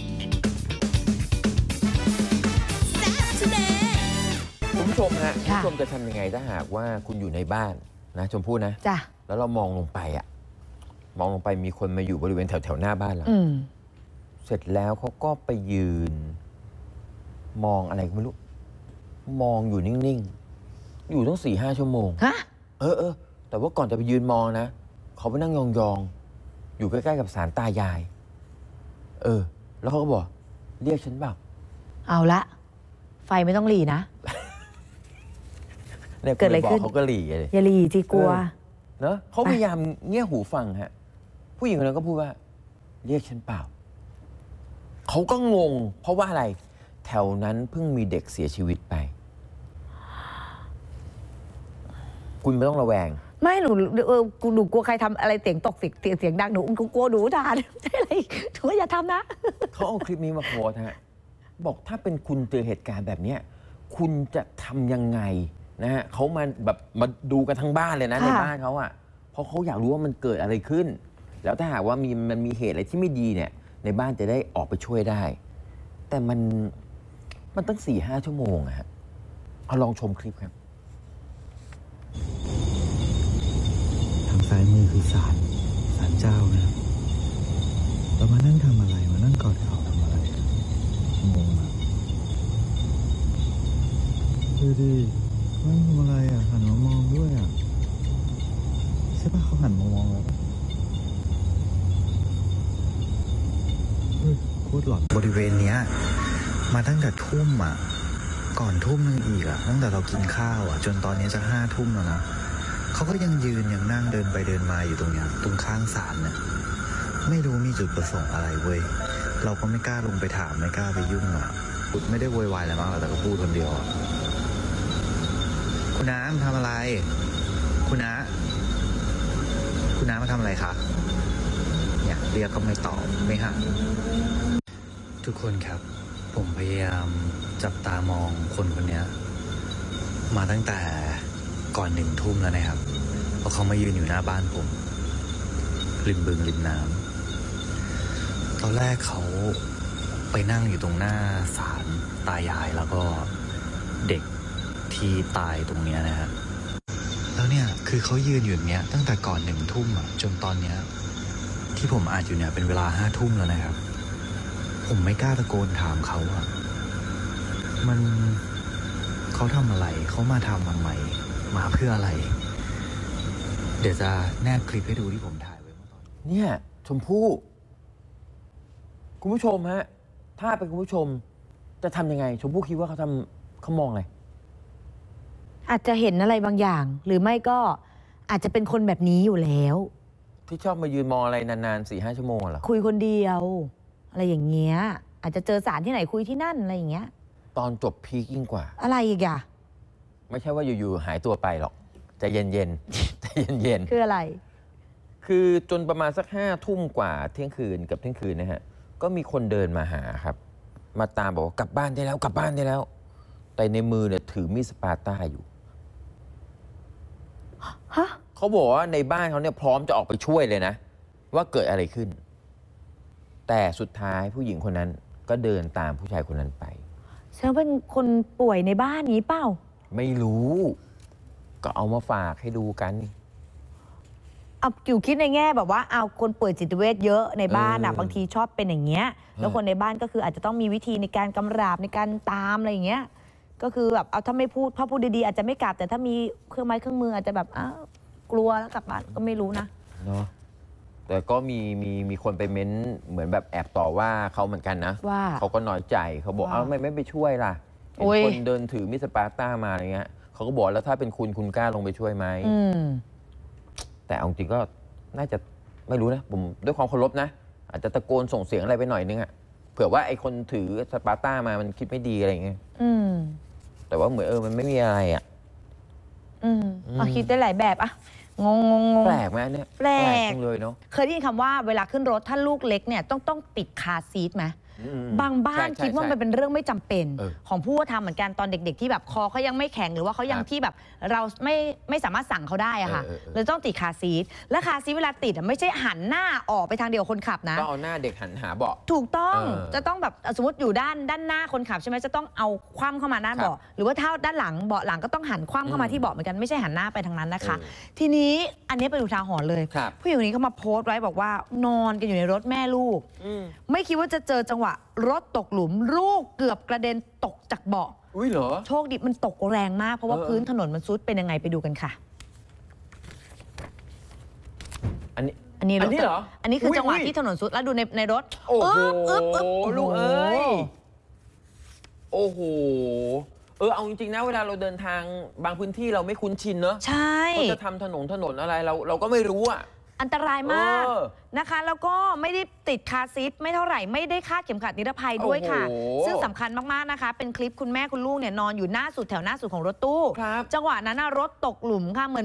คุณผู้ชมฮะคุณผู้ชมจะทำยังไงถ้าหากว่าคุณอยู่ในบ้านนะชมพู่นะจ้ะแล้วเรามองลงไปอ่ะมองลงไปมีคนมาอยู่บริเวณแถวแถวหน้าบ้านเราเสร็จแล้วเขาก็ไปยืนมองอะไรไม่รู้มองอยู่นิ่งๆอยู่ตั้งสี่ห้าชั่วโมงฮะเออเออแต่ว่าก่อนจะไปยืนมองนะเขาไปนั่งยองๆอยู่ใกล้ๆกับศาลตายายเออแล้วเขาก็บอกเรียกฉันเปล่าเอาละไฟไม่ต้องหลีนะเกิดอะไรขึ้นเขาก็หลีเลยอย่าหลีที่กลัวเนอะเขาพยายามเงี่ยหูฟังฮะผู้หญิงคนนั้นก็พูดว่าเรียกฉันเปล่าเขาก็งงเพราะว่าอะไรแถวนั้นเพิ่งมีเด็กเสียชีวิตไปคุณไม่ต้องระแวงไม่หนูเออกูหนูกลัวใครทำอะไรเสียงตกเสียงเสียงดังหนูกูกลัวหนูด่าใช่อะไรถือว่าอย่าทำนะเขาเอาคลิปนี้มาโพสฮะบอกถ้าเป็นคุณเจอเหตุการณ์แบบนี้คุณจะทำยังไงนะฮะเขามาแบบมาดูกันทั้งบ้านเลยนะในบ้านเขาอ่ะเพราะเขาอยากรู้ว่ามันเกิดอะไรขึ้น แล้วถ้าหากว่ามีมันมีเหตุอะไรที่ไม่ดีเนี่ยในบ้านจะได้ออกไปช่วยได้ แต่มันมันตั้งสี่ห้าชั่วโมงอะฮะเอาลองชมคลิปครับทางซ้ายมือคือศาลศาลเจ้านะครับเรามานั่งทำอะไรมานั่งกอดเข่าทำอะไรงงอ่ะดูดิเขาทำอะไรอ่ะหันมามองด้วยอ่ะใช่ปะเขาหันมามองแล้วปะโคตรหลอนบริเวณเนี้ยมาตั้งแต่ทุ่มอ่ะก่อนทุ่มนึงอีกอ่ะตั้งแต่เรากินข้าวอ่ะจนตอนนี้จะห้าทุ่มแล้วนะเขาก็ยังยืนยังนั่งเดินไปเดินมาอยู่ตรงเนี้ยตรงข้างศาลเนี่ยไม่รู้มีจุดประสงค์อะไรเว้ยเราก็ไม่กล้าลงไปถามไม่กล้าไปยุ่งอ่ะพูดไม่ได้โวยวายอะไรมากแต่ก็พูดคนเดียวอ่ะคุณน้ำทำอะไรคุณน้าคุณน้ามาทำอะไรคะเนี่ยเรียกก็ไม่ตอบไม่หันทุกคนครับผมพยายามจับตามองคนคนนี้มาตั้งแต่ก่อนหนึ่งทุ่มแล้วนะครับเพราะเขามายืนอยู่หน้าบ้านผมริมบึงริมน้ำตอนแรกเขาไปนั่งอยู่ตรงหน้าศาลตายายแล้วก็เด็กที่ตายตรงนี้นะฮะแล้วเนี่ยคือเขายืนอยู่อย่างเนี้ยตั้งแต่ก่อนหนึ่งทุ่มอ่ะจนตอนเนี้ยที่ผมอ่านอยู่เนี่ยเป็นเวลาห้าทุ่มแล้วนะครับผมไม่กล้าตะโกนถามเขาอ่ะมันเขาทำอะไรเขามาทำทำไมมาเพื่ออะไรเดี๋ยวจะแนบคลิปให้ดูที่ผมถ่ายไว้เมื่อตอนเนี่ยชมพู่คุณผู้ชมฮะถ้าเป็นคุณผู้ชมจะทำยังไงชมพู่คิดว่าเขาทำเขามองอะไรอาจจะเห็นอะไรบางอย่างหรือไม่ก็อาจจะเป็นคนแบบนี้อยู่แล้วที่ชอบมายืนมองอะไรนานๆสี่ห้าชั่วโมงเหรอคุยคนเดียวอะไรอย่างเงี้ยอาจจะเจอสารที่ไหนคุยที่นั่นอะไรอย่างเงี้ยตอนจบพีคยิ่งกว่าอะไรอีกอะไม่ใช่ว่าอยู่ๆหายตัวไปหรอกใจเย็นๆใจเย็นๆคืออะไรคือจนประมาณสักห้าทุ่มกว่าเที่ยงคืนกับเที่ยงคืนนะฮะก็มีคนเดินมาหาครับมาตามบอกว่ากลับบ้านได้แล้วกลับบ้านได้แล้วแต่ในมือเนี่ยถือมีดสปาต้าอยู่ฮะเขาบอกว่าในบ้านเขาเนี่ยพร้อมจะออกไปช่วยเลยนะว่าเกิดอะไรขึ้นแต่สุดท้ายผู้หญิงคนนั้นก็เดินตามผู้ชายคนนั้นไปเชื่อเป็นคนป่วยในบ้านนี้เปล่าไม่รู้ก็เอามาฝากให้ดูกันเอาอยู่คิดในแง่แบบว่าเอาคนป่วยจิตเวชเยอะในบ้านอ่ะบางทีชอบเป็นอย่างเงี้ยแล้วคนในบ้านก็คืออาจจะต้องมีวิธีในการกำราบในการตามอะไรอย่างเงี้ยก็คือแบบเอาถ้าไม่พูดพอพูดดีๆอาจจะไม่กลับแต่ถ้ามีเครื่องไม้เครื่องมืออาจจะแบบอ้าวกลัวแล้วกลับบ้านก็ไม่รู้นะเนาะแต่ก็มีมีมีคนไปเม้นเหมือนแบบแอบต่อว่าเขาเหมือนกันนะว่าเขาก็น้อยใจเขาบอกเอ้าไม่ไม่ไปช่วยล่ะเห็นคนเดินถือมีดสปาต้ามาอะไรเงี้ยเขาก็บอกแล้วถ้าเป็นคุณคุณกล้าลงไปช่วยไหมแต่เอาจริงก็น่าจะไม่รู้นะผมด้วยความเคารพนะอาจจะตะโกนส่งเสียงอะไรไปหน่อยนึงอะเผื่อว่าไอ้คนถือสปาต้ามามันคิดไม่ดีอะไรเงี้ยแต่ว่าเหมือนเออมันไม่มีอะไรอ่ะอืมเอาคิดได้หลายแบบอะงงงงแปลกไหมเนี่ยแปลกเลยเนาะเคยได้ยินคำว่าเวลาขึ้นรถถ้าลูกเล็กเนี่ยต้องต้องติดคาร์ซีทไหมบางบ้านคิดว่ามันเป็นเรื่องไม่จำเป็นของผู้ทำเหมือนกันตอนเด็กๆที่แบบคอเขายังไม่แข็งหรือว่าเขายังที่แบบเราไม่ไม่สามารถสั่งเขาได้อะค่ะเลยต้องติดคาร์ซีทและคาร์ซีทเวลาติดไม่ใช่หันหน้าออกไปทางเดียวคนขับนะต้องเอาหน้าเด็กหันหาเบาะถูกต้องจะต้องแบบสมมติอยู่ด้านด้านหน้าคนขับใช่ไหมจะต้องเอาคว่ำเข้ามาหน้าเบาะหรือว่าเท้าด้านหลังเบาะหลังก็ต้องหันคว่ำเข้ามาที่เบาะเหมือนกันไม่ใช่หันหน้าไปทางนั้นนะคะทีนี้อันนี้เป็นอุทาหรณ์เลยผู้หญิงคนนี้เขามาโพสต์ไว้บอกว่านอนกันอยู่ในรถแม่ลูกไม่คิดว่าจะเจอจังหวะรถตกหลุมลูกเกือบกระเด็นตกจากเบาะอุ้ยเหรอโชคดีมันตกแรงมากเพราะว่าพื้นถนนมันซุดเป็นยังไงไปดูกันค่ะอันนี้อันนี้อันนี้เหรออันนี้คือจังหวะที่ถนนซุดแล้วดูในในรถโอ้โหลูกเอ้ยโอ้โหเออเอาจริงๆนะเวลาเราเดินทางบางพื้นที่เราไม่คุ้นชินเนอะใช่เขาจะทำถนนถนนอะไรเราเราก็ไม่รู้อะอันตรายมากนะคะแล้วก็ไม่ได้ติดคาร์ซีทไม่เท่าไหร่ไม่ได้คาดเข็มขัดนิรภัยด้วยค่ะซึ่งสำคัญมากๆนะคะเป็นคลิปคุณแม่คุณลูกเนี่ยนอนอยู่หน้าสุดแถวหน้าสุดของรถตู้จังหวะนั้นรถตกหลุมค่ะเหมือนแบบ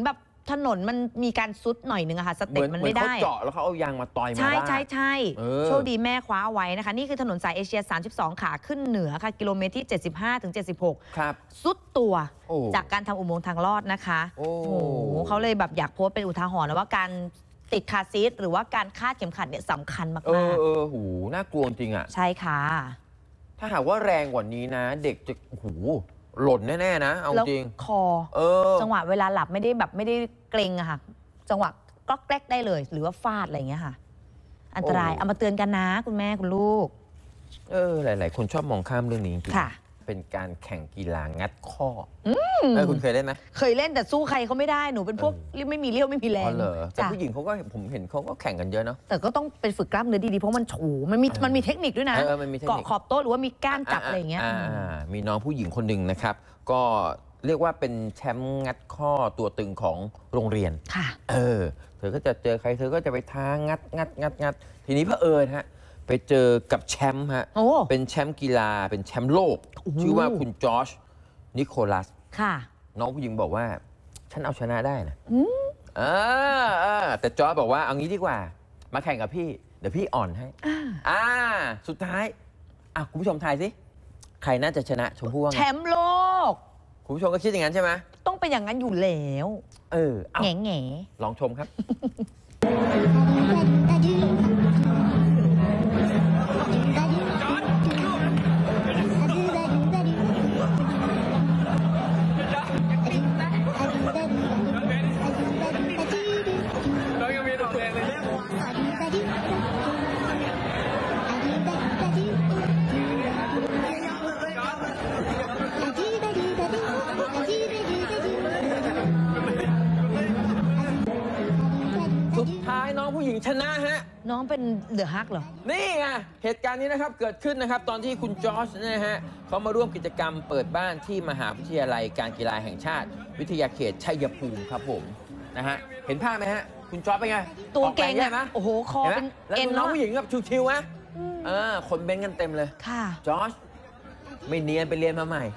ถนนมันมีการซุดหน่อยนึงอะค่ะสเต็ปมันไม่ได้เขาเจาะแล้วเขาเอายางมาต่อยมาใช่ใช่ใช่โชคดีแม่คว้าไว้นะคะนี่คือถนนสายเอเชียสามสิบสองขาขึ้นเหนือค่ะกิโลเมตรที่เจ็ดสิบห้าถึงเจ็ดสิบหกครับซุดตัวจากการทำอุโมงค์ทางลอดนะคะโอ้โหเขาเลยแบบอยากโพสต์เป็นอุทาหรณ์นะว่าการติดคาร์ซีทหรือว่าการคาดเข็มขัดเนี่ยสำคัญมากๆเออเออหูน่ากลัวจริงอ่ะใช่ค่ะถ้าหากว่าแรงกว่านี้นะเด็กจะหูหล่นแน่ๆนะเอาจริงคอเออจังหวะเวลาหลับไม่ได้แบบไม่ได้เกรงอะค่ะจังหวะก็แกล้กได้เลยหรือว่าฟาดอะไรอย่างเงี้ยค่ะอันตรายเอามาเตือนกันนะคุณแม่คุณลูกเออหลายๆคนชอบมองข้ามเรื่องนี้จริงค่ะเป็นการแข่งกีฬางัดข้อเออคุณเคยเล่นไหมเคยเล่นแต่สู้ใครเขาไม่ได้หนูเป็นพวกไม่มีเลี้ยวไม่มีแรงเหรอแต่ผู้หญิงเขาก็ผมเห็นเขาก็แข่งกันเยอะเนาะแต่ก็ต้องเป็นฝึกกล้ามเนื้อดีๆเพราะมันถูมันมีมันมีเทคนิคด้วยนะเกาะขอบโต๊ะหรือว่ามีก้านจับอะไรอย่างเงี้ยมีน้องผู้หญิงคนหนึ่งนะครับก็เรียกว่าเป็นแชมป์งัดข้อตัวตึงของโรงเรียนค่ะเออเธอก็จะเจอใครเธอก็จะไปท้างัดงัดงัดงัดทีนี้เผอิญฮะไปเจอกับแชมป์ฮะเป็นแชมป์กีฬาเป็นแชมป์โลกชื่อว่าคุณจอร์จนิโคลัสค่ะน้องผู้หญิงบอกว่าฉันเอาชนะได้นะอ่าแต่จอร์จบอกว่าเอางี้ดีกว่ามาแข่งกับพี่เดี๋ยวพี่อ่อนให้อ่าสุดท้ายอ่ะคุณผู้ชมทายสิใครน่าจะชนะชมพู่ว่าไงแชมป์โลกคุณผู้ชมก็คิดอย่างนั้นใช่ไหมต้องเป็นอย่างนั้นอยู่แล้วเออแง่แง่ลองชมครับสุดท้ายน้องผู้หญิงชนะฮะน้องเป็นเดอะฮักเหรอนี่ไงเหตุการณ์นี้นะครับเกิดขึ้นนะครับตอนที่คุณจอร์จนะฮะเขามาร่วมกิจกรรมเปิดบ้านที่มหาวิทยาลัยการกีฬาแห่งชาติวิทยาเขตชัยภูมิครับผมนะฮะเห็นภาพไหมฮะคุณจอร์จเป็นไงตัวเก่งใช่ไหมโอ้โหคอเป็นเอ็นน้องผู้หญิงกับชิวๆนะเออคนเบนกันเต็มเลยค่ะจอร์จไม่เนียนไปเรียนมาใหม่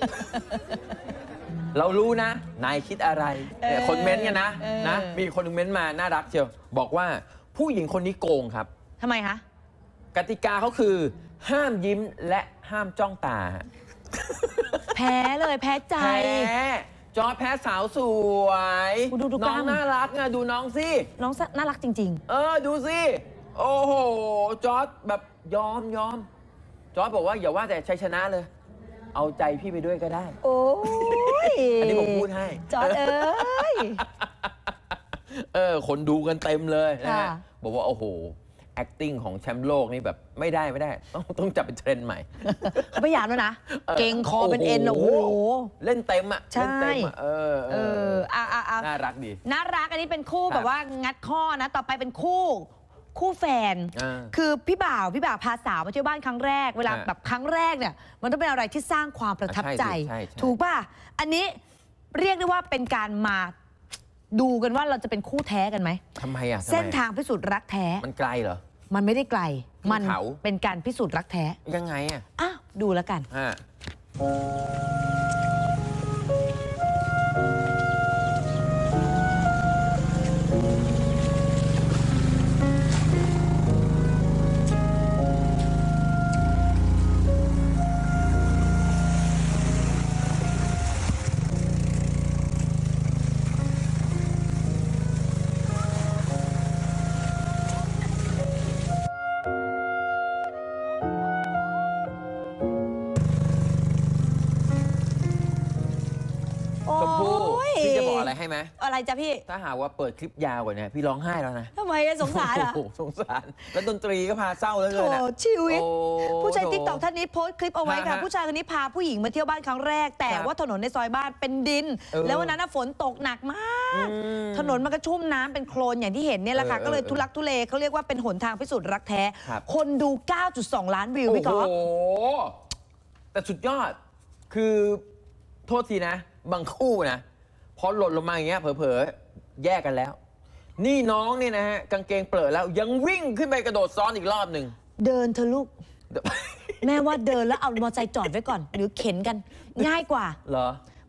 เรารู้นะนายคิดอะไรแต่คนเม้นกันนะนะมีคนเม้นมาน่ารักเชียวบอกว่าผู้หญิงคนนี้โกงครับทำไมคะกติกาเขาคือห้ามยิ้มและห้ามจ้องตาแพ้เลยแพ้ใจแพ้จอร์จแพ้สาวสวยน้องน่ารักไงดูน้องสิน้องน่ารักจริงๆเออดูสิโอ้โหจอร์จแบบยอมยอมจอร์จบอกว่าอย่าว่าแต่ชัยชนะเลยเอาใจพี่ไปด้วยก็ได้โอ้ยอันนี้ผมพูดให้จอร์จเอ้ยเออคนดูกันเต็มเลยนะฮะบอกว่าโอ้โห acting ของแชมป์โลกนี่แบบไม่ได้ไม่ได้ต้องต้องจับเป็นเทรนด์ใหม่เขาพยายามแล้วนะเก่งคอเป็นเอ็นโอ้โหเล่นเต็มอ่ะเล่นเต็มอ่ะเออเอออ่ะอ่ะอ่ะน่ารักดีน่ารักอันนี้เป็นคู่แบบว่างัดข้อนะต่อไปเป็นคู่คู่แฟนคือพี่บ่าวพี่บ่าวพาสาวมาเที่ยวบ้านครั้งแรกเวลาแบบครั้งแรกเนี่ยมันต้องเป็นอะไรที่สร้างความประทับใจถูกป่ะอันนี้เรียกได้ว่าเป็นการมาดูกันว่าเราจะเป็นคู่แท้กันไหมทำไมอ่ะเส้นทางพิสูจน์รักแท้มันไกลเหรอมันไม่ได้ไกลมันเป็นการพิสูจน์รักแท้ยังไงอ่ะอ้าวดูแล้วกันชมพู่พี่จะบอกอะไรให้ไหมอะไรจ๊ะพี่ถ้าหากว่าเปิดคลิปยาวกว่านี้พี่ร้องไห้แล้วนะทำไมสงสารอ่ะสงสารแล้วดนตรีก็พาเศร้าเลยนะชีวิตผู้ชายติ๊กต็อกท่านนี้โพสต์คลิปเอาไว้ค่ะผู้ชายคนนี้พาผู้หญิงมาเที่ยวบ้านครั้งแรกแต่ว่าถนนในซอยบ้านเป็นดินแล้ววันนั้นฝนตกหนักมากถนนมันก็ชุ่มน้ำเป็นโคลนอย่างที่เห็นเนี่ยแหละค่ะก็เลยทุลักทุเลเขาเรียกว่าเป็นหนทางพิสูจน์รักแท้คนดู เก้าจุดสอง ล้านวิวพี่ก๊อฟโอ้แต่สุดยอดคือโทษทีนะบางคู่นะพอหล่นลงมาอย่างเงี้ยเผลอๆแยกกันแล้วนี่น้องเนี่ยนะฮะกางเกงเปลอะแล้วยังวิ่งขึ้นไปกระโดดซ้อนอีกรอบหนึ่งเดินเธอลูกแม่ว่าเดินแล้วเอามอเตอร์ไซค์จอดไว้ก่อนหรือเข็นกันง่ายกว่าเหรอ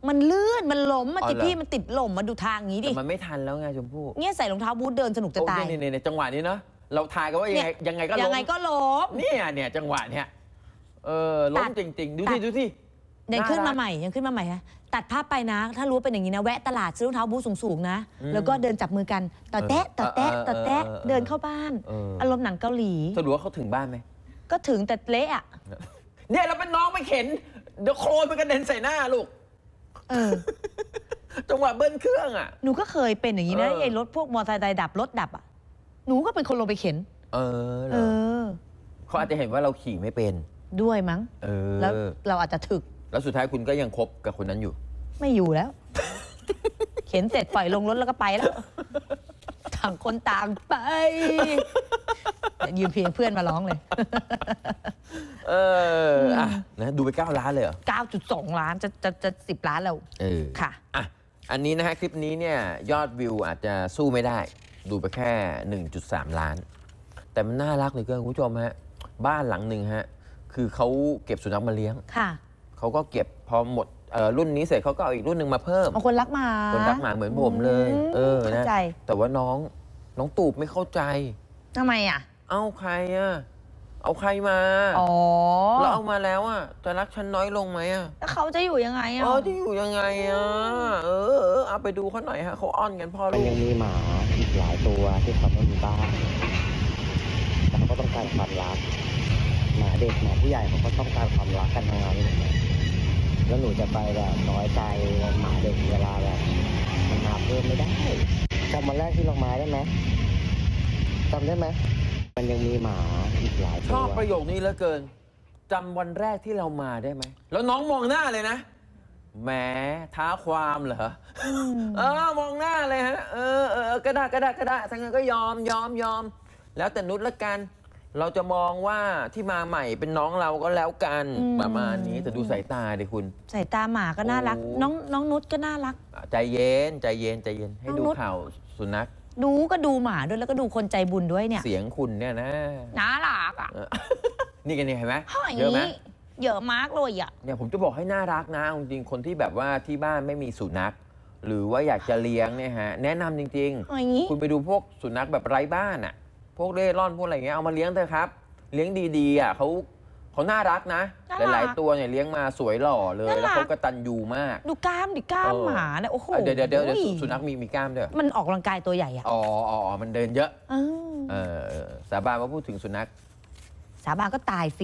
มันลื่นมันล้มมาอ๋อจิเหรอพี่มันติดหล่มมาดูทางอย่างนี้ดิแต่มันไม่ทันแล้วไงชมพู่เนี่ยใส่รองเท้าบูทเดินสนุกจะตายโอ้เนี่ยเนี่ยจังหวะนี้เนาะเราทายกันว่ายังไงยังไงก็ล้มยังไงก็ล้มเนี่ยเนี่ยจังหวะเนี่ยเออล้ตัมดจริงๆ ดูตัสิดดูสิยังขึ้นมาน่ารักใหม่ยังขึ้นมาใหม่ฮะตัดภาพไปนะ ถ้ารู้ว่าเป็นอย่างนี้นะแวะตลาดซื้อรองเท้าบูทสูงๆนะอืมแล้วก็เดินจับมือกันต่อแตะต่อแตะเออต่อแตะเออเออเดินเข้าบ้านเออออารมณ์หนังเกาหลีสรุปว่าเขาถึงบ้านไหมก็ถึงแต่เละอ่ะเนี่ยเราเป็นน้องไปเข็นเดี๋ยวโคลนมันกระเด็นใส่หน้าลูกเออจังหวะเบิ้ลเครื่องอ่ะหนูก็เคยเป็นอย่างนี้นะเออไอ้รถพวกมอเตอร์ไซค์ดับรถดับอ่ะหนูก็เป็นคนลงไปเข็นเออเหรเอออเขาอาจจะเห็นว่าเราขี่ไม่เป็นด้วยมั้งเออแล้วเราอาจจะถึกแล้วสุดท้ายคุณก็ยังคบกับคนนั้นอยู่ไม่อยู่แล้ว เข็นเสร็จปล่อยลงรถแล้วก็ไปแล้วต่างคนต่างไปยืมเพลงเพื่อนมาร้องเลยเอออ่ะนะดูไปเก้าล้านเลยเหรอเก้าจุดสอง ล้านจะจะจะสิบล้านแล้วเออค่ะอ่ะ อันนี้นะฮะคลิปนี้เนี่ยยอดวิวอาจจะสู้ไม่ได้ ดูไปแค่ หนึ่งจุดสาม ล้าน แต่มันน่ารักเหลยเกินคุณผู้ชมฮะ บ้านหลังหนึ่งฮะ คือเขาเก็บสุนัขมาเลี้ยงค่ะเขาก็เก็บพอหมดเอ่อรุ่นนี้เสร็จเขาก็เอาอีกรุ่นหนึ่งมาเพิ่มเอาคนรักหมาคนรักหมาเหมือนผมเลยมเออเข้านะใจแต่ว่าน้องน้องตูบไม่เข้าใจทำไมอ่ะเอาใครอะเอาใครมาอ๋อแล้วเอามาแล้วอะจะรักฉันน้อยลงไหมอะแล้วเขาจะอยู่ยังไงอ่ะเออจะอยู่ยังไงอะเออเออเอาไปดูเขาหน่อยฮะเขาอ้อนกันพ่อมันลูกยังมีหมาอีกหลายตัวที่เขาไม่มีบ้านแต่เขาก็ต้องการความรัก หมาเด็กหมาผู้ใหญ่เขาก็ต้องการความรักกันทั้งนั้นแล้วหนูจะไปแบบน้อยใจหมาเด็กเวลาแบบมันมาเพิ่มไม่ได้จำวันแรกที่เรามาได้ไหมจำได้ไหมมันยังมีหมาอีกหลายชตัวอบประโยคนี้เหลือเกินจำวันแรกที่เรามาได้ไหมแล้วน้องมองหน้าเลยนะแหมท้าความเหรอเออมองหน้าเลยฮะเออเออก็ได้ก็ได้ก็ได้ทั้งนั้นก็ยอมยอมยอม แล้วแต่นุชละกัน เราจะมองว่าที่มาใหม่เป็นน้องเราก็แล้วกันประมาณนี้แต่ดูสายตาดิคุณสายตาหมาก็น่ารักโอ้น้องน้องนุชก็น่ารักอ่ะใจเย็นใจเย็นใจเย็นให้น้องดูนุชข่าวสุนัขดูก็ดูหมาด้วยแล้วก็ดูคนใจบุญด้วยเนี่ยเสียงคุณเนี่ยนะน่ารักอ่ะเออ นี่กันนี่เห็นไหมเฮ้ยเยอะไหมเยอะมากเลยอ่ะเนี่ยผมจะบอกให้น่ารักนะเอาจริงๆคนที่แบบว่าที่บ้านไม่มีสุนัข หรือว่าอยากจะเลี้ยงเนี่ยฮะแนะนำจริงเฮ้ยๆ คุณไปดูพวกสุนัขแบบไร้บ้านอ่ะ พวกเร่ร่อนพวกอะไรเงี้ยเอามาเลี้ยงเถอะครับ เลี้ยงดีๆอ่ะเขาเขาน่ารักนะ หลายๆตัวเนี่ยเลี้ยงมาสวยหล่อเลย แล้วเขากตัญญูมากดูกล้ามดิกล้ามเออหมาเนี่ยโอ้โหเดี๋ยวเดี๋ยวเดี๋ยวสุสุนัขมีมีกล้ามด้วยเหรอมันออกกำลังกายตัวใหญ่อ่ะอ๋ออ๋ออ๋อมันเดินเยอะเออเออสาบานว่าพูดถึงสุนัขสาบานก็ตายฟรี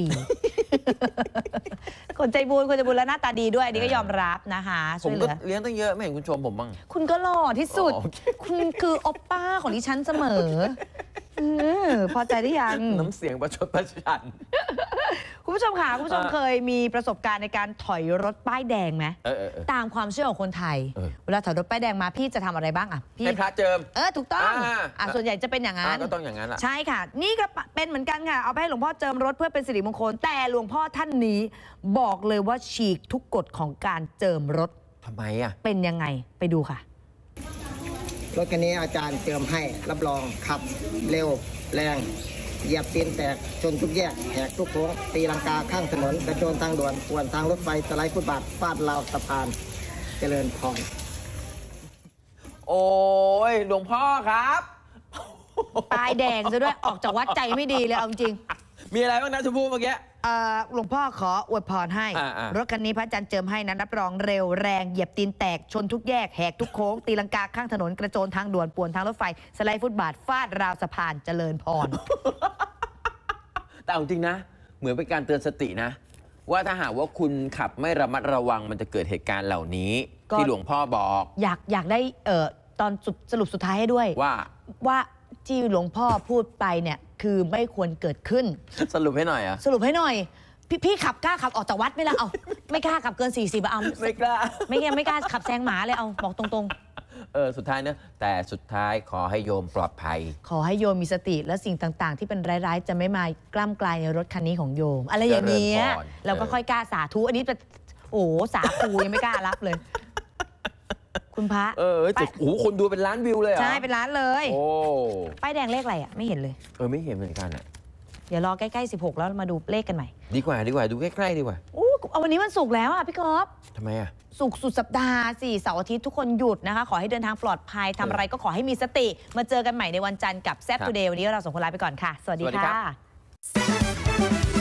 คนใจบุญคนใจบุญแล้วหน้าตาดีด้วยอันนี้ก็ยอมรับนะคะผช่วมยเหก็ลือเลี้ยงตั้งเยอะไม่เห็นคุณชมผมบ้างคุณก็หล่อที่สุดอ๋อโอเคคุณคือโอปป้าของดิฉันเสมอเออพอใจหรือยังน้ำเสียงประชดประชันคุณผู้ชมค่ะคุณผู้ชมเออเคยมีประสบการณ์ในการถอยรถป้ายแดงไหมเออเออเออตามความเชื่อของคนไทยเออเวลาถอยรถป้ายแดงมาพี่จะทำอะไรบ้างอ่ะพี่ให้พระเจิมเออถูกต้องอ่าอ่ะส่วนใหญ่จะเป็นอย่างนั้อ่าน ก็ต้องอย่างนั้นแหละใช่ค่ะ นี่ก็เป็นเหมือนกันค่ะ เอาไปให้หลวงพ่อเจิมรถเพื่อเป็นสิริมงคล แต่หลวงพ่อท่านนี้บอกเลยว่าฉีกทุกกฎของการเจิมรถทำไมอ่ะเป็นยังไงไปดูค่ะรถคันนี้อาจารย์เติมให้รับรองขับ เร็วแรงเหยียบตีนแตกชนทุกแยกแหกทุกโค้งตีลังกาข้างถนนกระโจนทางด่วนป่วนทางรถไฟสไลด์ฟุตบาทฟาดราวสะพานเจริญพรโอ้ยหลวงพ่อครับปลายแดงซะด้วย ออกจากวัดใจไม่ดีเลยเอาจริงมีอะไรบ้างนะชมพู่เมื่อกี้เอ่อหลวงพ่อขออวยพรให้อ่าอ่ารถคันนี้พระอาจารย์เจิมให้นั้นรับรองเร็วแรงเหยียบตีนแตกชนทุกแยกแหกทุกโค้ง ตีลังกาข้างถนนกระโจนทางด่วนป่วนทางรถไฟสไลด์ฟุตบาทฟาดราวสะพานเจริญพรแต่เอาจริงนะ เหมือนเป็นการเตือนสตินะ ว่าถ้าหากว่าคุณขับไม่ระมัดระวังมันจะเกิดเหตุการณ์เหล่านี้ก็ที่หลวงพ่อบอกอยากอยากได้เอ่อตอนสุดสรุปสุดท้ายให้ด้วยว่าว่าที่หลวงพ่อพูดไปเนี่ยคือไม่ควรเกิดขึ้นสรุปให้หน่อยอ่ะสรุปให้หน่อย พี่พี่ขับกล้าขับออกจากวัดไหมล่ะเอาไม่กล้าขับเกินสี่สิบเอาไม่กล้าไม่ไม่กล้าขับแซงหมาเลยเอาบอกตรงๆเออสุดท้ายเนอะแต่สุดท้ายขอให้โยมปลอดภัยขอให้โยมมีสติและสิ่งต่างๆ ที่เป็นร้ายๆ จะไม่มากล้ำกลายในรถคันนี้ของโยม อะไรอย่างเงี้ยเจริญพรเราก็ค่อยกล้าสาธุอันนี้เป็นโอ้โหสาธุยังไม่กล้ารับเลย คุณพระเออแต่โอ้โหคนดูเป็นล้านวิวเลยเหรอใช่เป็นร้านเลยโอ้ป้ายแดงเลขอะไรอ่ะไม่เห็นเลยเออไม่เห็นเหมือนกันอ่ะเดี๋ยวรอใกล้ๆสิบหกแล้วมาดูเลขกันใหม่ดีกว่าดีกว่าดูใกล้ๆดีกว่าอู้เอาวันนี้มันศุกร์แล้วอ่ะพี่ก๊อฟทำไมอ่ะศุกร์สุดสัปดาห์สี่เสาร์อาทิตย์ทุกคนหยุดนะคะขอให้เดินทางปลอดภัยทำอะไรก็ขอให้มีสติมาเจอกันใหม่ในวันจันทร์กับแซ่บทูเดย์วันนี้เราสองคนลาไปก่อนค่ะสวัสดีค่ะ